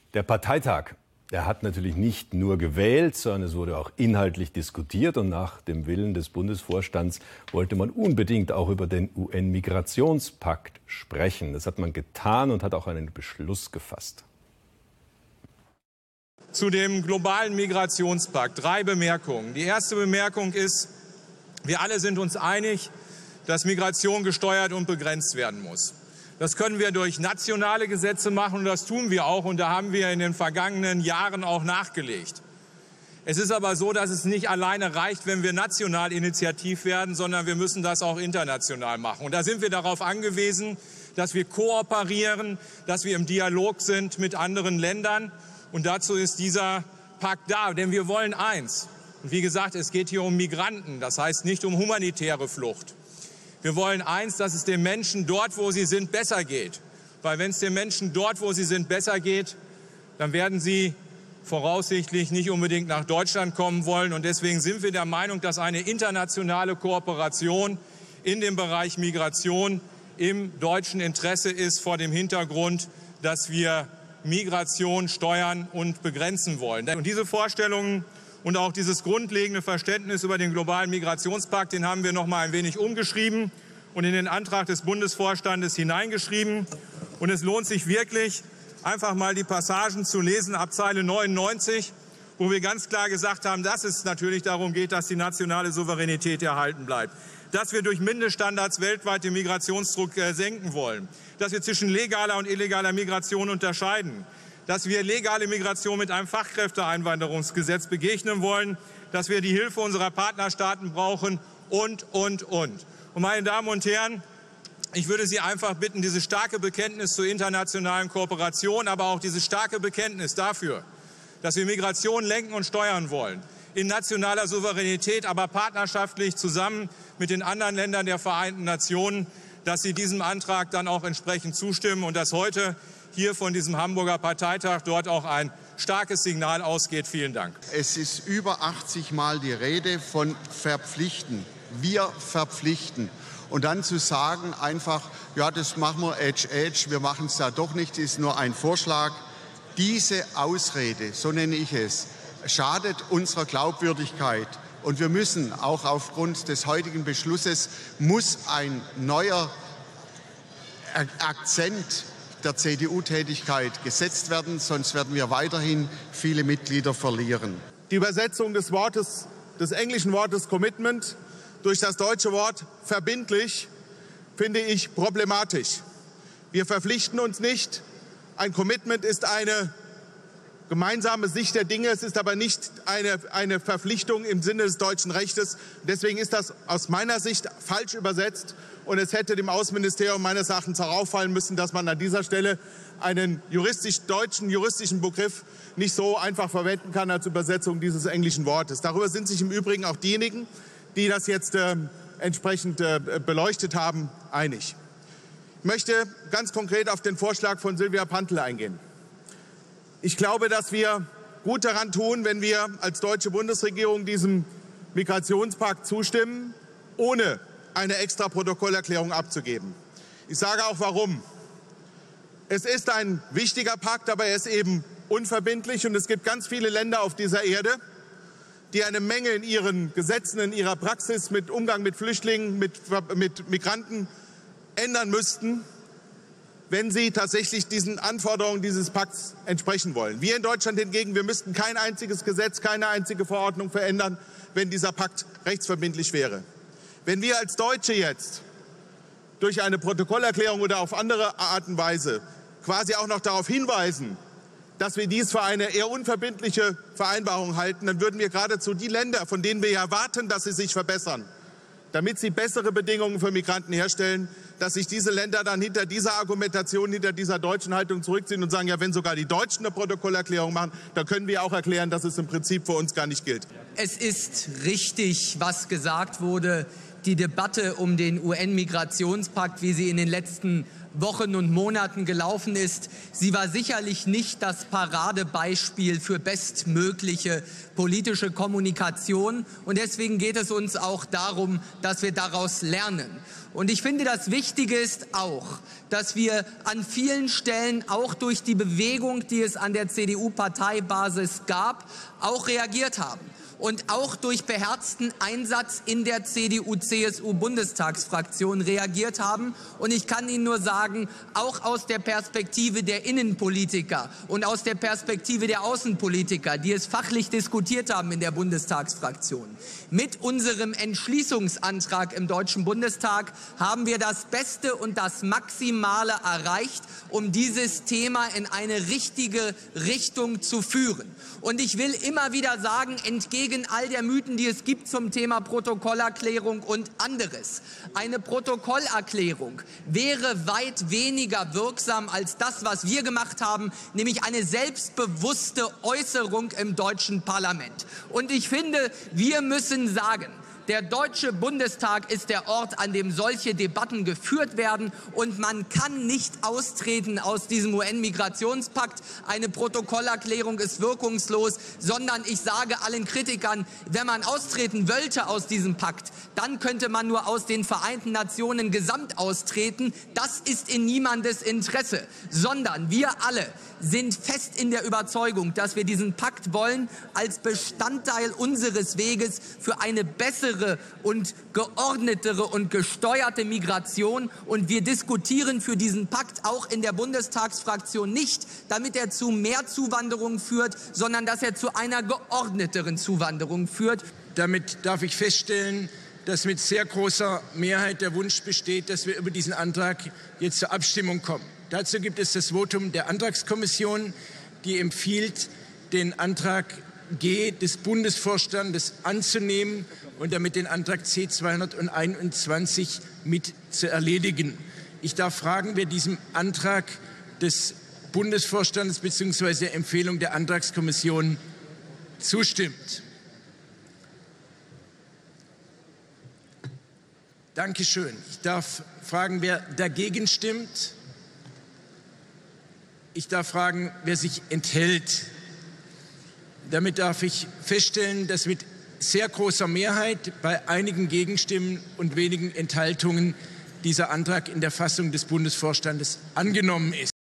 Der Parteitag, der hat natürlich nicht nur gewählt, sondern es wurde auch inhaltlich diskutiert. Und nach dem Willen des Bundesvorstands wollte man unbedingt auch über den UN-Migrationspakt sprechen. Das hat man getan und hat auch einen Beschluss gefasst. Zu dem globalen Migrationspakt 3 Bemerkungen. Die erste Bemerkung ist, wir alle sind uns einig, dass Migration gesteuert und begrenzt werden muss. Das können wir durch nationale Gesetze machen und das tun wir auch. Und da haben wir in den vergangenen Jahren auch nachgelegt. Es ist aber so, dass es nicht alleine reicht, wenn wir national initiativ werden, sondern wir müssen das auch international machen. Und da sind wir darauf angewiesen, dass wir kooperieren, dass wir im Dialog sind mit anderen Ländern. Und dazu ist dieser Pakt da. Denn wir wollen eins. Und wie gesagt, es geht hier um Migranten. Das heißt nicht um humanitäre Flucht. Wir wollen eins, dass es den Menschen dort, wo sie sind, besser geht. Weil wenn es den Menschen dort, wo sie sind, besser geht, dann werden sie voraussichtlich nicht unbedingt nach Deutschland kommen wollen. Und deswegen sind wir der Meinung, dass eine internationale Kooperation in dem Bereich Migration im deutschen Interesse ist, vor dem Hintergrund, dass wir Migration steuern und begrenzen wollen. Und diese Vorstellungen und auch dieses grundlegende Verständnis über den globalen Migrationspakt, den haben wir noch mal ein wenig umgeschrieben und in den Antrag des Bundesvorstandes hineingeschrieben. Und es lohnt sich wirklich, einfach mal die Passagen zu lesen ab Zeile 99, wo wir ganz klar gesagt haben, dass es natürlich darum geht, dass die nationale Souveränität erhalten bleibt. Dass wir durch Mindeststandards weltweit den Migrationsdruck senken wollen. Dass wir zwischen legaler und illegaler Migration unterscheiden. Dass wir legale Migration mit einem Fachkräfteeinwanderungsgesetz begegnen wollen, dass wir die Hilfe unserer Partnerstaaten brauchen und. Und meine Damen und Herren, ich würde Sie einfach bitten, dieses starke Bekenntnis zur internationalen Kooperation, aber auch dieses starke Bekenntnis dafür, dass wir Migration lenken und steuern wollen, in nationaler Souveränität, aber partnerschaftlich zusammen mit den anderen Ländern der Vereinten Nationen, dass Sie diesem Antrag dann auch entsprechend zustimmen und dass heute hier von diesem Hamburger Parteitag dort auch ein starkes Signal ausgeht. Vielen Dank. Es ist über 80 Mal die Rede von verpflichten. Wir verpflichten. Und dann zu sagen einfach, ja, das machen wir wir machen es ja doch nicht, ist nur ein Vorschlag. Diese Ausrede, so nenne ich es, schadet unserer Glaubwürdigkeit. Und wir müssen auch aufgrund des heutigen Beschlusses, muss ein neuer Akzent der CDU-Tätigkeit gesetzt werden, sonst werden wir weiterhin viele Mitglieder verlieren. Die Übersetzung des englischen Wortes Commitment durch das deutsche Wort verbindlich finde ich problematisch. Wir verpflichten uns nicht. Ein Commitment ist eine gemeinsame Sicht der Dinge. Es ist aber nicht eine Verpflichtung im Sinne des deutschen Rechtes. Deswegen ist das aus meiner Sicht falsch übersetzt. Und es hätte dem Außenministerium meines Erachtens auch auffallen müssen, dass man an dieser Stelle einen deutschen juristischen Begriff nicht so einfach verwenden kann als Übersetzung dieses englischen Wortes. Darüber sind sich im Übrigen auch diejenigen, die das jetzt entsprechend beleuchtet haben, einig. Ich möchte ganz konkret auf den Vorschlag von Sylvia Prantl eingehen. Ich glaube, dass wir gut daran tun, wenn wir als deutsche Bundesregierung diesem Migrationspakt zustimmen, ohne eine extra Protokollerklärung abzugeben. Ich sage auch warum. Es ist ein wichtiger Pakt, aber er ist eben unverbindlich. Und es gibt ganz viele Länder auf dieser Erde, die eine Menge in ihren Gesetzen, in ihrer Praxis mit Umgang mit Flüchtlingen, mit Migranten ändern müssten, wenn sie tatsächlich diesen Anforderungen dieses Pakts entsprechen wollen. Wir in Deutschland hingegen, wir müssten kein einziges Gesetz, keine einzige Verordnung verändern, wenn dieser Pakt rechtsverbindlich wäre. Wenn wir als Deutsche jetzt durch eine Protokollerklärung oder auf andere Art und Weise quasi auch noch darauf hinweisen, dass wir dies für eine eher unverbindliche Vereinbarung halten, dann würden wir geradezu die Länder, von denen wir erwarten, dass sie sich verbessern, damit sie bessere Bedingungen für Migranten herstellen, dass sich diese Länder dann hinter dieser Argumentation, hinter dieser deutschen Haltung zurückziehen und sagen, ja, wenn sogar die Deutschen eine Protokollerklärung machen, dann können wir auch erklären, dass es im Prinzip für uns gar nicht gilt. Es ist richtig, was gesagt wurde. die Debatte um den UN-Migrationspakt, wie sie in den letzten Wochen und Monaten gelaufen ist, sie war sicherlich nicht das Paradebeispiel für bestmögliche politische Kommunikation. Und deswegen geht es uns auch darum, dass wir daraus lernen. Und ich finde, das Wichtige ist auch, dass wir an vielen Stellen, auch durch die Bewegung, die es an der CDU-Parteibasis gab, auch reagiert haben. Und auch durch beherzten Einsatz in der CDU-CSU-Bundestagsfraktion reagiert haben. Und ich kann Ihnen nur sagen, auch aus der Perspektive der Innenpolitiker und aus der Perspektive der Außenpolitiker, die es fachlich diskutiert haben in der Bundestagsfraktion, mit unserem Entschließungsantrag im Deutschen Bundestag haben wir das Beste und das Maximale erreicht, um dieses Thema in eine richtige Richtung zu führen. Und ich will immer wieder sagen, entgegen all der Mythen, die es gibt zum Thema Protokollerklärung und anderes. Eine Protokollerklärung wäre weit weniger wirksam als das, was wir gemacht haben, nämlich eine selbstbewusste Äußerung im deutschen Parlament. Und ich finde, wir müssen sagen, der Deutsche Bundestag ist der Ort, an dem solche Debatten geführt werden. Und man kann nicht austreten aus diesem UN-Migrationspakt. Eine Protokollerklärung ist wirkungslos, sondern ich sage allen Kritikern, wenn man austreten wollte aus diesem Pakt, dann könnte man nur aus den Vereinten Nationen gesamt austreten. Das ist in niemandes Interesse, sondern wir alle sind fest in der Überzeugung, dass wir diesen Pakt wollen als Bestandteil unseres Weges für eine bessere und geordnetere und gesteuerte Migration. Und wir diskutieren für diesen Pakt auch in der Bundestagsfraktion nicht, damit er zu mehr Zuwanderung führt, sondern dass er zu einer geordneteren Zuwanderung führt. Damit darf ich feststellen, dass mit sehr großer Mehrheit der Wunsch besteht, dass wir über diesen Antrag jetzt zur Abstimmung kommen. Dazu gibt es das Votum der Antragskommission, die empfiehlt, den Antrag G des Bundesvorstandes anzunehmen und damit den Antrag C 221 mit zu erledigen. Ich darf fragen, wer diesem Antrag des Bundesvorstandes bzw. der Empfehlung der Antragskommission zustimmt. Dankeschön. Ich darf fragen, wer dagegen stimmt. Ich darf fragen, wer sich enthält. Damit darf ich feststellen, dass mit sehr großer Mehrheit bei einigen Gegenstimmen und wenigen Enthaltungen dieser Antrag in der Fassung des Bundesvorstandes angenommen ist.